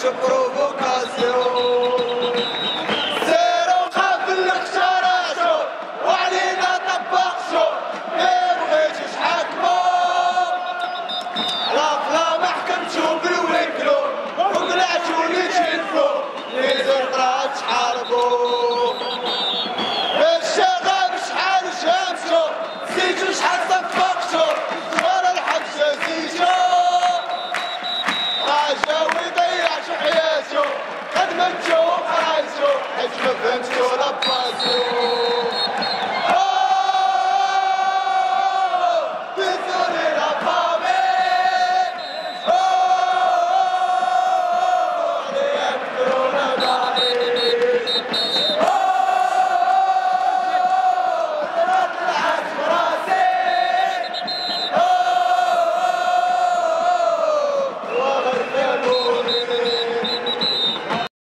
بروفوكاسيون سيرو قابلك شراشو وعلينا طبقشو ما بغيتش حاكمو لا ما حكمتو بالويكلو وقلعتو لي تشلفو لي زرقات تحاربو الشغب شحال شمسو زيتو شحال صفقتو صغار الحبسة زيتو راجا ويضيعش حياتو قد متو وقاسو حيت ما فهمتو لاباسو